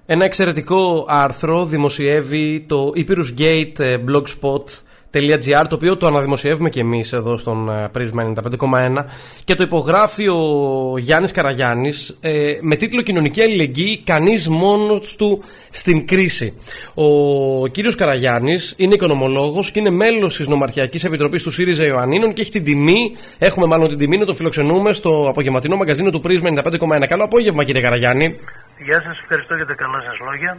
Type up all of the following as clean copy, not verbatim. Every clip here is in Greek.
Ένα εξαιρετικό άρθρο δημοσιεύει το epirusgate.blogspot.gr, το οποίο το αναδημοσιεύουμε και εμείς εδώ στον Πρίσμα 95,1 και το υπογράφει ο Γιάννης Καραγιάννης με τίτλο «Κοινωνική αλληλεγγύη, κανείς μόνος του στην κρίση». Ο κύριος Καραγιάννης είναι οικονομολόγος και είναι μέλος της Νομαρχιακής Επιτροπής του ΣΥΡΙΖΑ Ιωαννίνων και έχουμε μάλλον την τιμή να το φιλοξενούμε στο απογευματινό μαγκαζίνο του Πρίσμα 95,1. Καλό απόγευμα, κύριε Καραγιάννη. Γεια σας, ευχαριστώ για τα καλά σας λόγια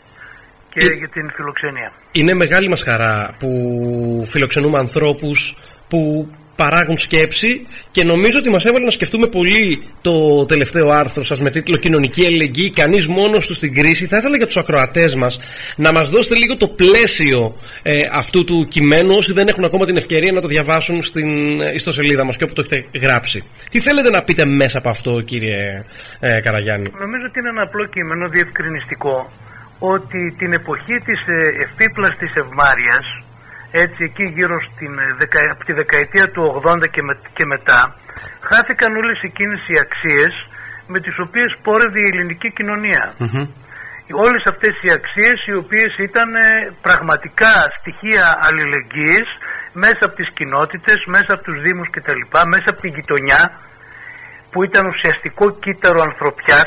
και για την φιλοξενία. Είναι μεγάλη μας χαρά που φιλοξενούμε ανθρώπους που παράγουν σκέψη και νομίζω ότι μας έβαλε να σκεφτούμε πολύ το τελευταίο άρθρο σας με τίτλο «Κοινωνική αλληλεγγύη, κανείς μόνος του στην κρίση». Θα ήθελα για τους ακροατές μας να μας δώσετε λίγο το πλαίσιο αυτού του κειμένου, όσοι δεν έχουν ακόμα την ευκαιρία να το διαβάσουν στην ιστοσελίδα μας και όπου το έχετε γράψει. Τι θέλετε να πείτε μέσα από αυτό, κύριε Καραγιάννη? Νομίζω ότι είναι ένα απλό κείμενο διευκρινιστικό, ότι την εποχή της ευπίπλαστης ευμάρειας, έτσι εκεί γύρω από τη δεκαετία του 80 και μετά, χάθηκαν όλες εκείνες οι αξίες με τις οποίες πόρευε η ελληνική κοινωνία. Όλες αυτές οι αξίες οι οποίες ήταν πραγματικά στοιχεία αλληλεγγύης μέσα από τις κοινότητες, μέσα από τους δήμους κτλ, μέσα από την γειτονιά που ήταν ουσιαστικό κύτταρο ανθρωπιάς,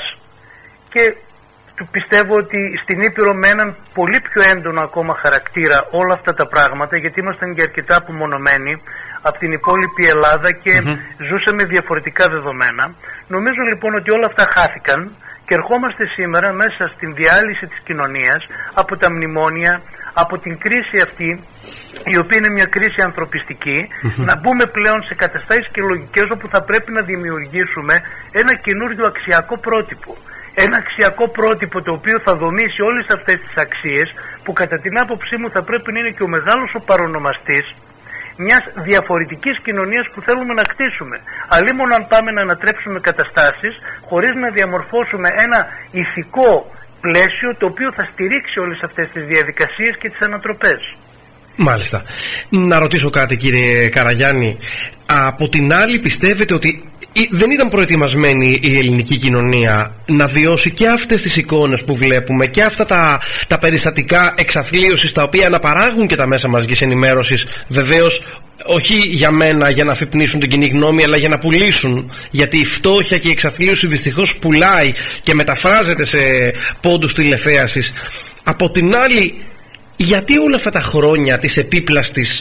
και πιστεύω ότι στην Ήπειρο με έναν πολύ πιο έντονο ακόμα χαρακτήρα όλα αυτά τα πράγματα, γιατί ήμασταν και αρκετά απομονωμένοι από την υπόλοιπη Ελλάδα και ζούσαμε διαφορετικά δεδομένα. Νομίζω λοιπόν ότι όλα αυτά χάθηκαν και ερχόμαστε σήμερα μέσα στην διάλυση της κοινωνίας από τα μνημόνια, από την κρίση αυτή, η οποία είναι μια κρίση ανθρωπιστική, να μπούμε πλέον σε καταστάσεις και λογικές όπου θα πρέπει να δημιουργήσουμε ένα καινούριο αξιακό πρότυπο. Ένα αξιακό πρότυπο το οποίο θα δομήσει όλες αυτές τις αξίες, που κατά την άποψή μου θα πρέπει να είναι και ο μεγάλος ο παρονομαστής μιας διαφορετικής κοινωνίας που θέλουμε να κτίσουμε. Αλλήμον αν πάμε να ανατρέψουμε καταστάσεις χωρίς να διαμορφώσουμε ένα ηθικό πλαίσιο το οποίο θα στηρίξει όλες αυτές τις διαδικασίες και τις ανατροπές. Μάλιστα. Να ρωτήσω κάτι, κύριε Καραγιάννη. Από την άλλη, πιστεύετε ότι δεν ήταν προετοιμασμένη η ελληνική κοινωνία να βιώσει και αυτές τις εικόνες που βλέπουμε και αυτά τα περιστατικά εξαθλίωσης τα οποία αναπαράγουν και τα μέσα μαζικής ενημέρωσης, βεβαίως όχι για μένα για να αφυπνίσουν την κοινή γνώμη, αλλά για να πουλήσουν, γιατί η φτώχεια και η εξαθλίωση δυστυχώς πουλάει και μεταφράζεται σε πόντους τηλεθέασης. Από την άλλη, γιατί όλα αυτά τα χρόνια της επίπλαστης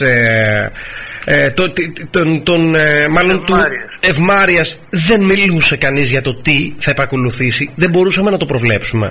μάλλον του ευμάρειας δεν μιλούσε κανείς για το τι θα επακολουθήσει? Δεν μπορούσαμε να το προβλέψουμε?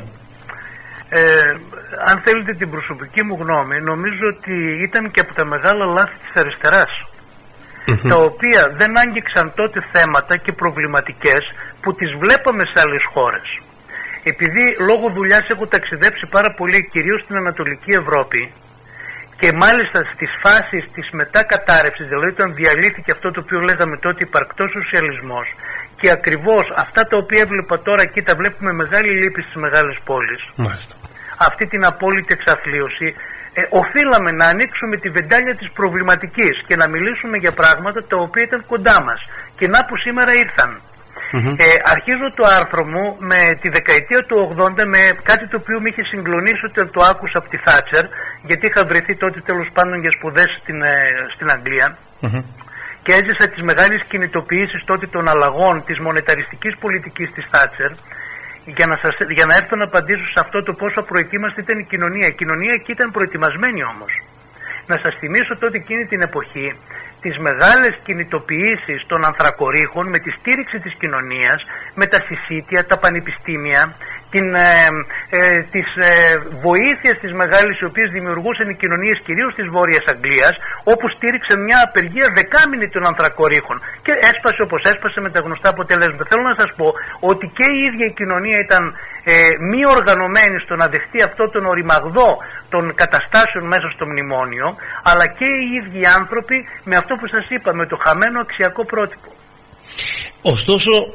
Αν θέλετε την προσωπική μου γνώμη, νομίζω ότι ήταν και από τα μεγάλα λάθη της αριστεράς, τα οποία δεν άγγιξαν τότε θέματα και προβληματικές που τις βλέπαμε σε άλλες χώρες. Επειδή λόγω δουλειάς έχω ταξιδέψει πάρα πολύ, κυρίως στην Ανατολική Ευρώπη, και μάλιστα στις φάσεις της μετακατάρρευσης, δηλαδή όταν διαλύθηκε αυτό το οποίο λέγαμε τότε υπαρκτός σοσιαλισμός, και ακριβώς αυτά τα οποία έβλεπα τώρα εκεί τα βλέπουμε μεγάλη λύπη στις μεγάλες πόλεις. Μάλιστα. Αυτή την απόλυτη εξαθλίωση, οφείλαμε να ανοίξουμε τη βεντάλια της προβληματικής και να μιλήσουμε για πράγματα τα οποία ήταν κοντά μας και να που σήμερα ήρθαν. Αρχίζω το άρθρο μου με τη δεκαετία του 80 με κάτι το οποίο με είχε συγκλονίσει όταν το άκουσα από τη Θάτσερ, γιατί είχα βρεθεί τότε τέλος πάντων για σπουδές στην Αγγλία και έζησα τις μεγάλες κινητοποιήσεις τότε των αλλαγών της μονεταριστικής πολιτικής της Θάτσερ, για να έρθω να απαντήσω σε αυτό το πόσο απροετοίμαστη ήταν η κοινωνία. Η κοινωνία εκεί ήταν προετοιμασμένη όμως. Να σας θυμίσω τότε εκείνη την εποχή τις μεγάλες κινητοποιήσεις των ανθρακορίχων με τη στήριξη της κοινωνίας, με τα συσίτια, τα πανεπιστήμια, τις βοήθειες τις μεγάλες οι οποίες δημιουργούσαν οι κοινωνίες κυρίως της Βόρειας Αγγλίας, όπου στήριξε μια απεργία δεκάμηνη των ανθρακορίχων και έσπασε όπως έσπασε με τα γνωστά αποτελέσματα. Θέλω να σας πω ότι και η ίδια η κοινωνία ήταν μη οργανωμένη στο να δεχτεί αυτό τον οριμαγδό των καταστάσεων μέσα στο μνημόνιο, αλλά και οι ίδιοι άνθρωποι με αυτό που σας είπα, με το χαμένο αξιακό πρότυπο. Ωστόσο,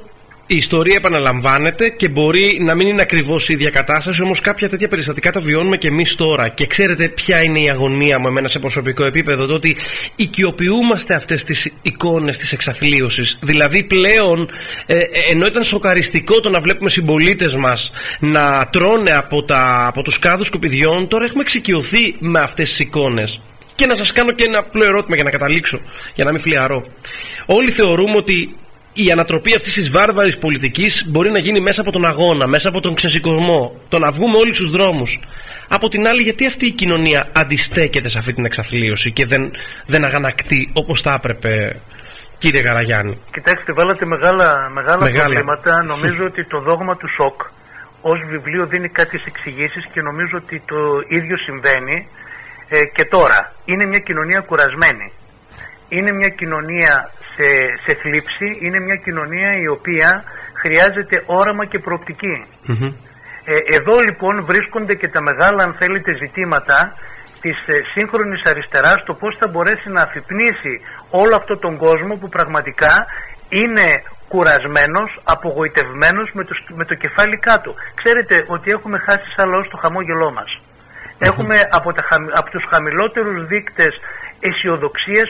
Η ιστορία επαναλαμβάνεται και μπορεί να μην είναι ακριβώς η ίδια κατάσταση, όμως κάποια τέτοια περιστατικά τα βιώνουμε και εμείς τώρα. Και ξέρετε ποια είναι η αγωνία μου εμένα σε προσωπικό επίπεδο? Το ότι οικειοποιούμαστε αυτές τις εικόνες της εξαθλίωσης. Δηλαδή πλέον, ενώ ήταν σοκαριστικό το να βλέπουμε συμπολίτες μας να τρώνε από τους κάδους σκουπιδιών, τώρα έχουμε εξοικειωθεί με αυτές τις εικόνες. Και να σας κάνω και ένα απλό ερώτημα για να καταλήξω, για να μην φλιαρώ. Όλοι θεωρούμε ότι η ανατροπή αυτής της βάρβαρης πολιτικής μπορεί να γίνει μέσα από τον αγώνα, μέσα από τον ξεσηκωσμό, το να βγούμε όλοι στους δρόμους. Από την άλλη, γιατί αυτή η κοινωνία αντιστέκεται σε αυτή την εξαθλίωση και δεν αγανακτεί όπως θα έπρεπε, κύριε Καραγιάννη? Κοιτάξτε, βάλατε μεγάλα προβλήματα. Νομίζω ότι το δόγμα του σοκ ως βιβλίο δίνει κάποιες εξηγήσεις και νομίζω ότι το ίδιο συμβαίνει και τώρα. Είναι μια κοινωνία κουρασμένη. Είναι μια κοινωνία σε θλίψη, είναι μια κοινωνία η οποία χρειάζεται όραμα και προοπτική. Εδώ λοιπόν βρίσκονται και τα μεγάλα, αν θέλετε, ζητήματα της σύγχρονης αριστεράς, το πώς θα μπορέσει να αφυπνίσει όλο αυτόν τον κόσμο που πραγματικά είναι κουρασμένος, απογοητευμένος, με το κεφάλι κάτω. Ξέρετε ότι έχουμε χάσει σαν λαός το χαμόγελό μας. Έχουμε από τους χαμηλότερους δείκτες αισιοδοξίας.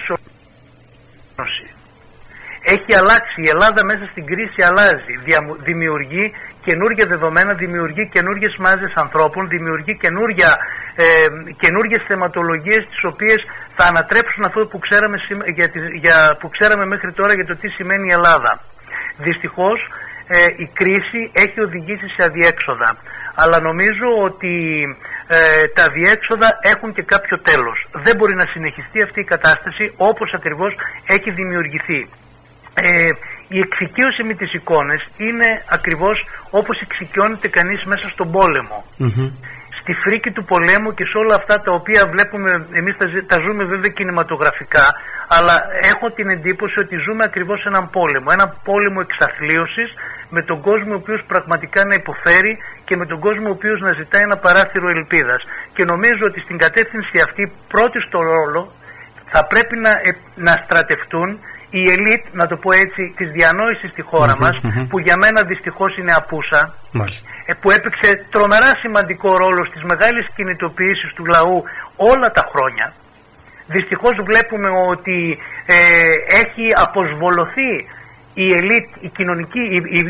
Έχει αλλάξει, η Ελλάδα μέσα στην κρίση αλλάζει, δημιουργεί καινούργια δεδομένα, δημιουργεί καινούργιες μάζες ανθρώπων, δημιουργεί καινούργιες θεματολογίες, τις οποίες θα ανατρέψουν αυτό που ξέραμε μέχρι τώρα για το τι σημαίνει η Ελλάδα. Δυστυχώς η κρίση έχει οδηγήσει σε αδιέξοδα, αλλά νομίζω ότι τα αδιέξοδα έχουν και κάποιο τέλος. Δεν μπορεί να συνεχιστεί αυτή η κατάσταση όπως ακριβώς έχει δημιουργηθεί. Η εξοικείωση με τις εικόνες είναι ακριβώς όπως εξοικειώνεται κανείς μέσα στον πόλεμο. Στη φρίκη του πολέμου και σε όλα αυτά τα οποία βλέπουμε, εμείς τα ζούμε βέβαια κινηματογραφικά, αλλά έχω την εντύπωση ότι ζούμε ακριβώς έναν πόλεμο. Έναν πόλεμο εξαθλίωσης, με τον κόσμο ο οποίος πραγματικά να υποφέρει και με τον κόσμο ο οποίος να ζητάει ένα παράθυρο ελπίδας. Και νομίζω ότι στην κατεύθυνση αυτή πρώτη στο ρόλο θα πρέπει να στρατευτούν η ελίτ, να το πω έτσι, της διανόησης στη χώρα μας, που για μένα δυστυχώς είναι απούσα, που έπαιξε τρομερά σημαντικό ρόλο στις μεγάλες κινητοποιήσεις του λαού όλα τα χρόνια. Δυστυχώς βλέπουμε ότι έχει αποσβολωθεί η ελίτ, η κοινωνική,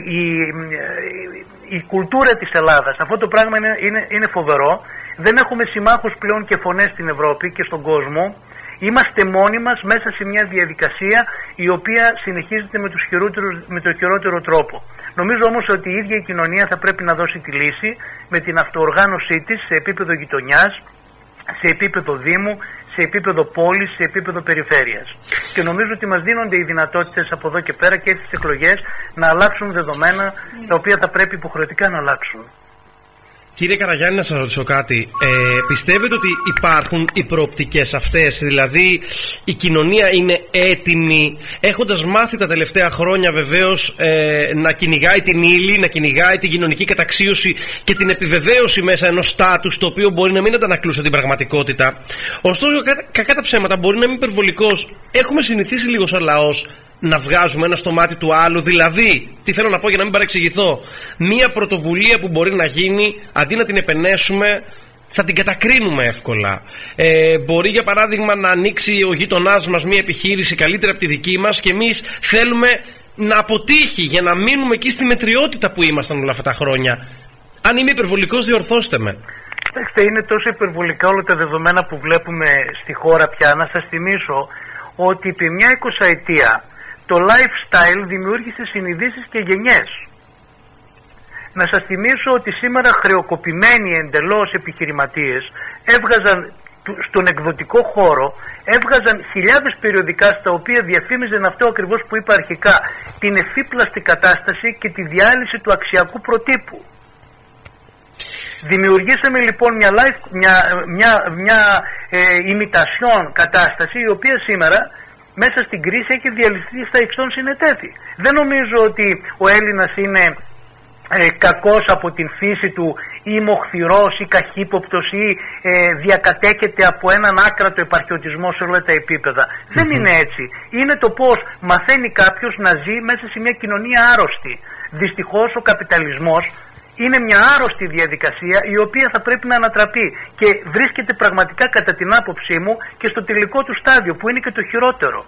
η κουλτούρα της Ελλάδας. Αυτό το πράγμα είναι φοβερό. Δεν έχουμε συμμάχους πλέον και φωνές στην Ευρώπη και στον κόσμο. Είμαστε μόνοι μας μέσα σε μια διαδικασία η οποία συνεχίζεται με το χειρότερο τρόπο. Νομίζω όμως ότι η ίδια η κοινωνία θα πρέπει να δώσει τη λύση με την αυτοοργάνωσή της σε επίπεδο γειτονιάς, σε επίπεδο δήμου, σε επίπεδο πόλης, σε επίπεδο περιφέρειας. Και νομίζω ότι μας δίνονται οι δυνατότητες από εδώ και πέρα και στις εκλογές να αλλάξουν δεδομένα τα οποία θα πρέπει υποχρεωτικά να αλλάξουν. Κύριε Καραγιάννη, να σας ρωτήσω κάτι. Πιστεύετε ότι υπάρχουν οι προοπτικές αυτές? Δηλαδή η κοινωνία είναι έτοιμη, έχοντας μάθει τα τελευταία χρόνια βεβαίως να κυνηγάει την ύλη, να κυνηγάει την κοινωνική καταξίωση και την επιβεβαίωση μέσα ενός στάτους, το οποίο μπορεί να μην αντανακλούσε την πραγματικότητα. Ωστόσο, κακά τα ψέματα, μπορεί να είμαι υπερβολικός. Έχουμε συνηθίσει λίγο σαν λαός να βγάζουμε ένα στο μάτι του άλλου. Δηλαδή, τι θέλω να πω για να μην παρεξηγηθώ, μία πρωτοβουλία που μπορεί να γίνει, αντί να την επενέσουμε, θα την κατακρίνουμε εύκολα. Μπορεί για παράδειγμα να ανοίξει ο γείτονάς μας μία επιχείρηση καλύτερα από τη δική μας και εμείς θέλουμε να αποτύχει για να μείνουμε εκεί στη μετριότητα που ήμασταν όλα αυτά τα χρόνια. Αν είμαι υπερβολικός, διορθώστε με. Κοιτάξτε, είναι τόσο υπερβολικά όλα τα δεδομένα που βλέπουμε στη χώρα πια. Να σας θυμίσω ότι επί μια 20ετία το lifestyle δημιούργησε συνειδήσεις και γενιές. Να σας θυμίσω ότι σήμερα χρεοκοπημένοι εντελώς επιχειρηματίες έβγαζαν στον εκδοτικό χώρο, έβγαζαν χιλιάδες περιοδικά στα οποία διαφήμιζαν αυτό ακριβώς που είπα αρχικά, την εφύπλαστη κατάσταση και τη διάλυση του αξιακού προτύπου. Δημιουργήσαμε λοιπόν μια ημιτασιόν κατάσταση, η οποία σήμερα μέσα στην κρίση έχει διαλυθεί στα εξών συνετέθη. Δεν νομίζω ότι ο Έλληνας είναι κακός από την φύση του ή μοχθηρός ή καχύποπτος ή διακατέχεται από έναν άκρατο επαρχιωτισμό σε όλα τα επίπεδα. Δεν είναι έτσι. Είναι το πώς μαθαίνει κάποιος να ζει μέσα σε μια κοινωνία άρρωστη. Δυστυχώς ο καπιταλισμός είναι μια άρρωστη διαδικασία η οποία θα πρέπει να ανατραπεί και βρίσκεται πραγματικά κατά την άποψή μου και στο τελικό του στάδιο που είναι και το χειρότερο.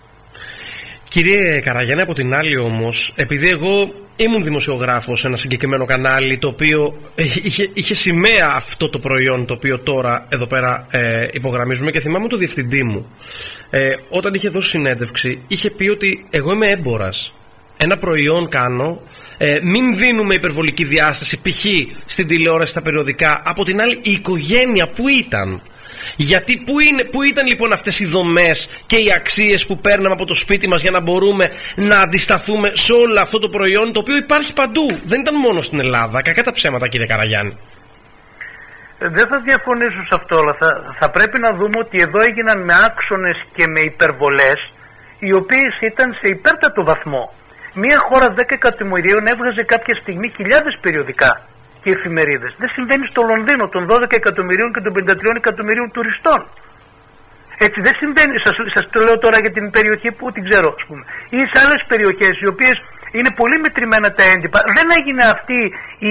Κύριε Καραγιάννη, από την άλλη όμως, επειδή εγώ ήμουν δημοσιογράφος σε ένα συγκεκριμένο κανάλι το οποίο είχε σημαία αυτό το προϊόν το οποίο τώρα εδώ πέρα υπογραμμίζουμε, και θυμάμαι το διευθυντή μου όταν είχε δώσει συνέντευξη είχε πει ότι εγώ είμαι έμπορας, ένα προϊόν κάνω, μην δίνουμε υπερβολική διάσταση π.χ. στην τηλεόραση, στα περιοδικά. Από την άλλη, η οικογένεια που ήταν? Γιατί πού ήταν λοιπόν αυτές οι δομές και οι αξίες που παίρναμε από το σπίτι μας για να μπορούμε να αντισταθούμε σε όλο αυτό το προϊόν το οποίο υπάρχει παντού? Δεν ήταν μόνο στην Ελλάδα. Κακά τα ψέματα, κύριε Καραγιάννη. Δεν θα διαφωνήσω σε αυτό, αλλά θα πρέπει να δούμε ότι εδώ έγιναν με άξονες και με υπερβολές οι οποίες ήταν σε υπέρτατο βαθμό. Μια χώρα 10 εκατομμυρίων έβγαζε κάποια στιγμή χιλιάδες περιοδικά και εφημερίδες. Δεν συμβαίνει στο Λονδίνο των 12 εκατομμυρίων και των 53 εκατομμυρίων τουριστών. Έτσι δεν συμβαίνει, σας το λέω τώρα για την περιοχή που την ξέρω, ας πούμε. Ή σε άλλες περιοχές οι οποίες είναι πολύ μετρημένα τα έντυπα. Δεν έγινε αυτή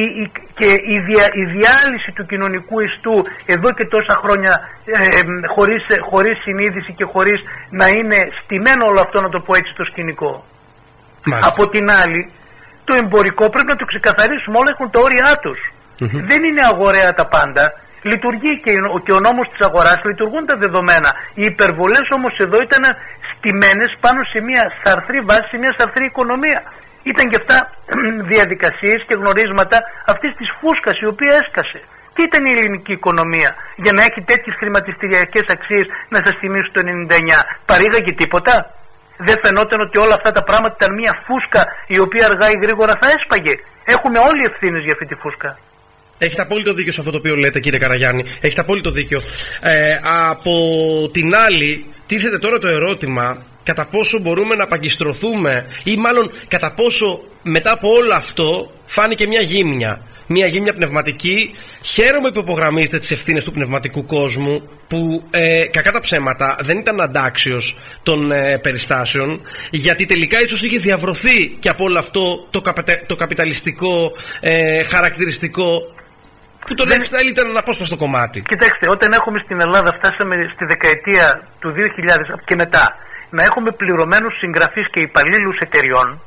η διάλυση του κοινωνικού ιστού εδώ και τόσα χρόνια χωρίς συνείδηση και χωρίς να είναι στημένο όλο αυτό, να το πω έτσι, το σκηνικό. Μάλιστα. Από την άλλη, το εμπορικό πρέπει να το ξεκαθαρίσουμε, όλα έχουν τα όρια τους. Δεν είναι αγοραία τα πάντα. Λειτουργεί και ο νόμος της αγοράς, λειτουργούν τα δεδομένα. Οι υπερβολές όμως εδώ ήταν στημένες πάνω σε μια σαρθρή βάση, σε μια σαρθρή οικονομία. Ήταν και αυτά διαδικασίες και γνωρίσματα αυτής της φούσκας η οποία έσκασε. Τι ήταν η ελληνική οικονομία για να έχει τέτοιες χρηματιστηριακές αξίες, να σας θυμίσω το 99? Παρήγαγε τίποτα? Δεν φαινόταν ότι όλα αυτά τα πράγματα ήταν μια φούσκα η οποία αργά ή γρήγορα θα έσπαγε? Έχουμε όλοι ευθύνες για αυτή τη φούσκα. Έχετε απόλυτο δίκιο σε αυτό το οποίο λέτε, κύριε Καραγιάννη. Έχετε απόλυτο δίκιο. Από την άλλη, τίθεται τώρα το ερώτημα κατά πόσο μπορούμε να παγκιστρωθούμε, ή μάλλον κατά πόσο μετά από όλο αυτό φάνηκε μια γύμνια. Μια γύμνια πνευματική. Χαίρομαι που υπογραμμίζετε τις ευθύνες του πνευματικού κόσμου, που κακά τα ψέματα δεν ήταν αντάξιος των περιστάσεων, γιατί τελικά ίσως είχε διαβρωθεί και από όλο αυτό το καπιταλιστικό χαρακτηριστικό, που το lifestyle ήταν ένα απόσπαστο κομμάτι. Κοιτάξτε, όταν έχουμε στην Ελλάδα, φτάσαμε στη δεκαετία του 2000 και μετά, να έχουμε πληρωμένους συγγραφείς και υπαλλήλους εταιριών,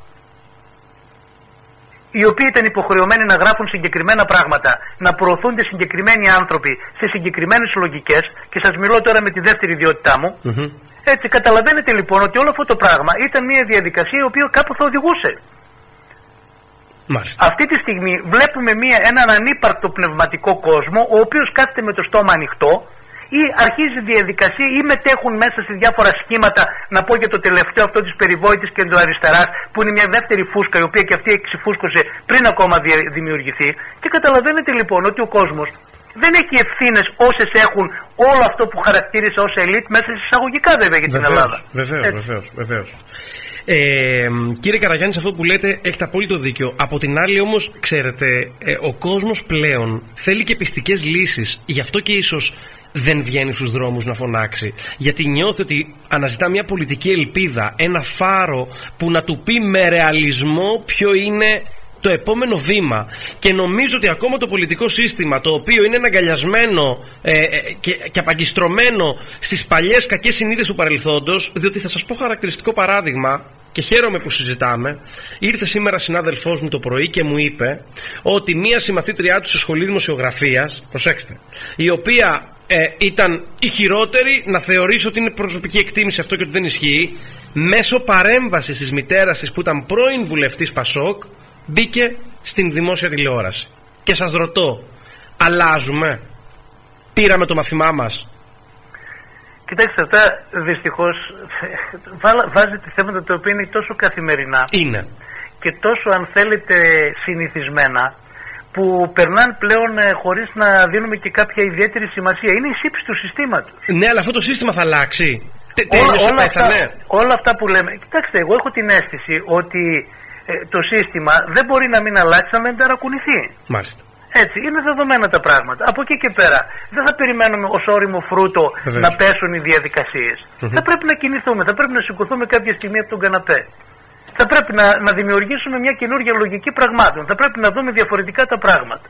οι οποίοι ήταν υποχρεωμένοι να γράφουν συγκεκριμένα πράγματα, να προωθούνται συγκεκριμένοι άνθρωποι σε συγκεκριμένες λογικές, και σας μιλώ τώρα με τη δεύτερη ιδιότητά μου. Έτσι, καταλαβαίνετε λοιπόν ότι όλο αυτό το πράγμα ήταν μια διαδικασία η οποία κάπου θα οδηγούσε. Μάλιστα. Αυτή τη στιγμή βλέπουμε έναν ανύπαρκτο πνευματικό κόσμο, ο οποίος κάθεται με το στόμα ανοιχτό, ή αρχίζει διαδικασία, ή μετέχουν μέσα σε διάφορα σχήματα. Να πω για το τελευταίο αυτό της περιβόητης κεντροαριστεράς, που είναι μια δεύτερη φούσκα, η οποία και αυτή εξυφούσκωσε πριν ακόμα δημιουργηθεί. Και καταλαβαίνετε λοιπόν ότι ο κόσμος δεν έχει ευθύνες όσες έχουν όλο αυτό που χαρακτήρισα ως ελίτ, μέσα σε εισαγωγικά βέβαια για την Ελλάδα. Βεβαίως. Κύριε Καραγιάννη, σε αυτό που λέτε έχετε απόλυτο δίκιο. Από την άλλη όμως, ξέρετε, ο κόσμος πλέον θέλει και πιστικές λύσεις. Γι' αυτό και ίσως δεν βγαίνει στους δρόμους να φωνάξει, γιατί νιώθει ότι αναζητά μια πολιτική ελπίδα, ένα φάρο που να του πει με ρεαλισμό ποιο είναι το επόμενο βήμα. Και νομίζω ότι ακόμα το πολιτικό σύστημα, το οποίο είναι αγκαλιασμένο και απαγκιστρωμένο στις παλιές κακές συνήθειες του παρελθόντος, διότι θα σας πω χαρακτηριστικό παράδειγμα, και χαίρομαι που συζητάμε. Ήρθε σήμερα συνάδελφός μου το πρωί και μου είπε ότι μία συμμαθήτριά του σε σχολή δημοσιογραφίας, προσέξτε, η οποία ήταν η χειρότερη, να θεωρήσω ότι είναι προσωπική εκτίμηση αυτό και ότι δεν ισχύει, μέσω παρέμβασης της μητέρας της που ήταν πρώην βουλευτής Πασόκ, μπήκε στην δημόσια τηλεόραση. Και σας ρωτώ, αλλάζουμε? Πήραμε το μαθημά μας? Κοιτάξτε, αυτά δυστυχώς βάζετε θέματα τα οποία είναι τόσο καθημερινά. Είναι. Και τόσο, αν θέλετε, συνηθισμένα, που περνάνε πλέον χωρίς να δίνουμε και κάποια ιδιαίτερη σημασία. Είναι η σύψη του συστήματος. Ναι, αλλά αυτό το σύστημα θα αλλάξει. Όλα αυτά που λέμε. Κοιτάξτε, εγώ έχω την αίσθηση ότι το σύστημα δεν μπορεί να μην αλλάξει, να μην ταρακουνηθεί. Μάλιστα. Έτσι, είναι δεδομένα τα πράγματα. Από εκεί και πέρα δεν θα περιμένουμε ως ώριμο φρούτο να πέσουν οι διαδικασίες. Θα πρέπει να κινηθούμε, θα πρέπει να σηκωθούμε κάποια στιγμή από τον καναπέ. Θα πρέπει να δημιουργήσουμε μια καινούργια λογική πραγμάτων. Θα πρέπει να δούμε διαφορετικά τα πράγματα.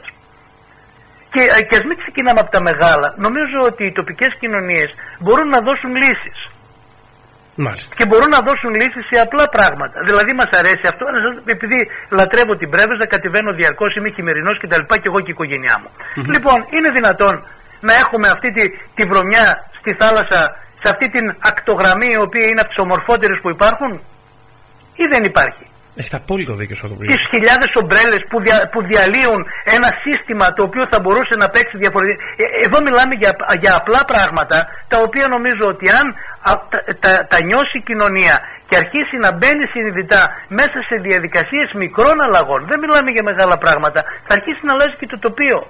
Και ας μην ξεκινάμε από τα μεγάλα. Νομίζω ότι οι τοπικές κοινωνίες μπορούν να δώσουν λύσεις. Μάλιστα. Και μπορούν να δώσουν λύσεις σε απλά πράγματα. Δηλαδή μας αρέσει αυτό, επειδή λατρεύω την Πρέβεζα, κατεβαίνω διαρκώς, είμαι χειμερινός κτλ. Και εγώ και η οικογένειά μου. Λοιπόν, είναι δυνατόν να έχουμε αυτή τη βρωμιά στη θάλασσα, σε αυτή την ακτογραμμή η οποία είναι από τις ομορφότερες που υπάρχουν, ή δεν υπάρχει? Έχετε απόλυτο δίκιο σε αυτό που λέτε. Τις χιλιάδες ομπρέλες που διαλύουν ένα σύστημα το οποίο θα μπορούσε να παίξει διαφορετικά. Εδώ μιλάμε για απλά πράγματα, τα οποία νομίζω ότι αν τα νιώσει η κοινωνία και αρχίσει να μπαίνει συνειδητά μέσα σε διαδικασίες μικρών αλλαγών, δεν μιλάμε για μεγάλα πράγματα, θα αρχίσει να αλλάζει και το τοπίο.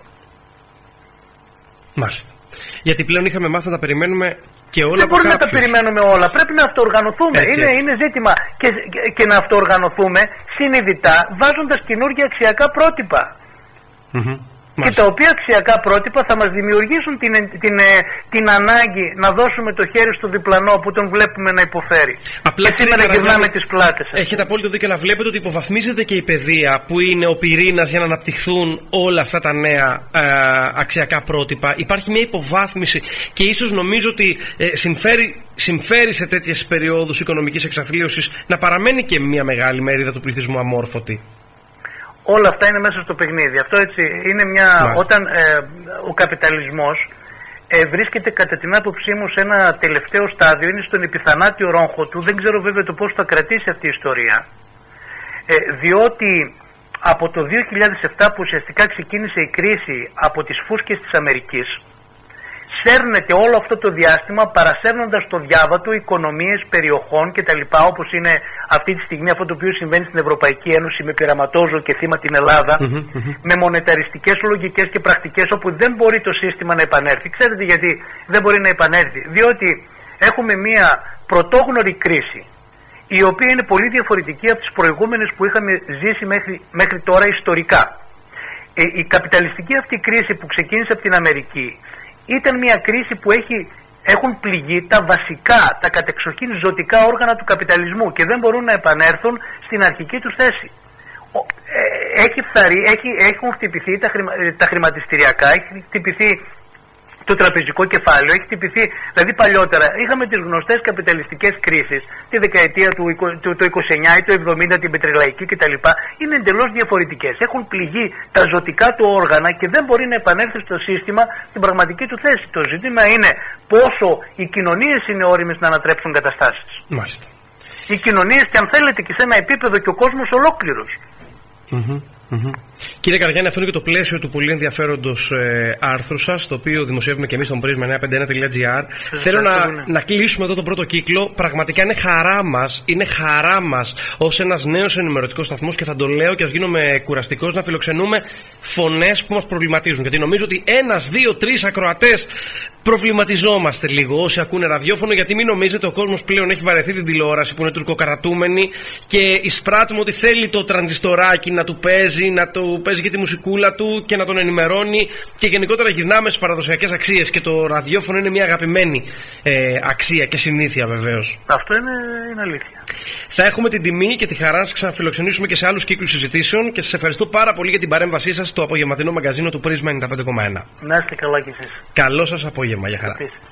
Μάλιστα. Γιατί πλέον είχαμε μάθει να τα περιμένουμε και όλα. Δεν μπορούμε να τα περιμένουμε όλα. Πρέπει να αυτοοργανωθούμε. Είναι ζήτημα και να αυτοοργανωθούμε συνειδητά, βάζοντας καινούργια αξιακά πρότυπα. Και τα οποία αξιακά πρότυπα θα μας δημιουργήσουν την ανάγκη να δώσουμε το χέρι στο διπλανό που τον βλέπουμε να υποφέρει. Απλά και σήμερα γυρνάμε τις πλάτες. Έχετε απόλυτο δίκιο να βλέπετε ότι υποβαθμίζεται και η παιδεία, που είναι ο πυρήνας για να αναπτυχθούν όλα αυτά τα νέα αξιακά πρότυπα. Υπάρχει μια υποβάθμιση και ίσως νομίζω ότι συμφέρει σε τέτοιες περιόδους οικονομικής εξαθλίωσης να παραμένει και μια μεγάλη μερίδα του πληθυσμού αμόρφωτη. Όλα αυτά είναι μέσα στο παιχνίδι. Αυτό έτσι είναι μια. Όταν ο καπιταλισμός βρίσκεται κατά την άποψή μου σε ένα τελευταίο στάδιο, είναι στον επιθανάτιο ρόγχο του. Δεν ξέρω βέβαια το πώς θα κρατήσει αυτή η ιστορία. Διότι από το 2007 που ουσιαστικά ξεκίνησε η κρίση από τις φούσκες της Αμερικής, σέρνεται όλο αυτό το διάστημα παρασέρνοντας το διάβατο οικονομίες περιοχών κτλ. Όπως είναι αυτή τη στιγμή αυτό το οποίο συμβαίνει στην Ευρωπαϊκή Ένωση με πειραματόζω και θύμα την Ελλάδα, με μονεταριστικές λογικές και πρακτικές όπου δεν μπορεί το σύστημα να επανέλθει. Ξέρετε γιατί δεν μπορεί να επανέλθει? Διότι έχουμε μια πρωτόγνωρη κρίση, η οποία είναι πολύ διαφορετική από τις προηγούμενες που είχαμε ζήσει μέχρι τώρα ιστορικά. Η καπιταλιστική αυτή κρίση που ξεκίνησε από την Αμερική ήταν μια κρίση που έχουν πληγεί τα βασικά, τα κατεξοχήν ζωτικά όργανα του καπιταλισμού και δεν μπορούν να επανέλθουν στην αρχική τους θέση. Έχουν χτυπηθεί τα χρηματιστηριακά, έχει χτυπηθεί το τραπεζικό κεφάλαιο, έχει χτυπηθεί, δηλαδή παλιότερα είχαμε τις γνωστές καπιταλιστικές κρίσεις, τη δεκαετία του 29 ή του 70, την πετρελαϊκή κτλ. Είναι εντελώς διαφορετικές. Έχουν πληγεί τα ζωτικά του όργανα και δεν μπορεί να επανέλθει στο σύστημα στην πραγματική του θέση. Το ζήτημα είναι πόσο οι κοινωνίες είναι όριμες να ανατρέψουν καταστάσεις. Μάλιστα. Οι κοινωνίες, και αν θέλετε και σε ένα επίπεδο και ο κόσμος ολόκληρος. Κύριε Καραγιάννη, αυτό είναι και το πλαίσιο του πολύ ενδιαφέροντος άρθρου σας, το οποίο δημοσιεύουμε και εμείς στον prisma951.gr. Θέλω να κλείσουμε εδώ τον πρώτο κύκλο. Πραγματικά είναι χαρά μας ως ένας νέος ενημερωτικός σταθμός, και θα το λέω και ας γίνομαι κουραστικός, να φιλοξενούμε φωνές που μας προβληματίζουν. Γιατί νομίζω ότι 1, 2, 3 ακροατές προβληματιζόμαστε λίγο όσοι ακούνε ραδιόφωνο, γιατί μην νομίζετε, ο κόσμος πλέον έχει βαρεθεί την τηλεόραση που είναι τουρκοκαρατούμενη και εισπράττουμε ότι θέλει το τρανζιστοράκι να του παίζει, να του παίζει και τη μουσικούλα του και να τον ενημερώνει, και γενικότερα γυρνάμε στις παραδοσιακές αξίες, και το ραδιόφωνο είναι μια αγαπημένη αξία και συνήθεια βεβαίως. Αυτό είναι αλήθεια. Θα έχουμε την τιμή και τη χαρά να σας ξαναφιλοξενήσουμε και σε άλλους κύκλους συζητήσεων, και σας ευχαριστώ πάρα πολύ για την παρέμβασή σας στο απογευματινό μαγκαζίνο του Prisma 95,1. Να είστε καλά κι εσείς. Καλό σας απόγευμα, για χαρά.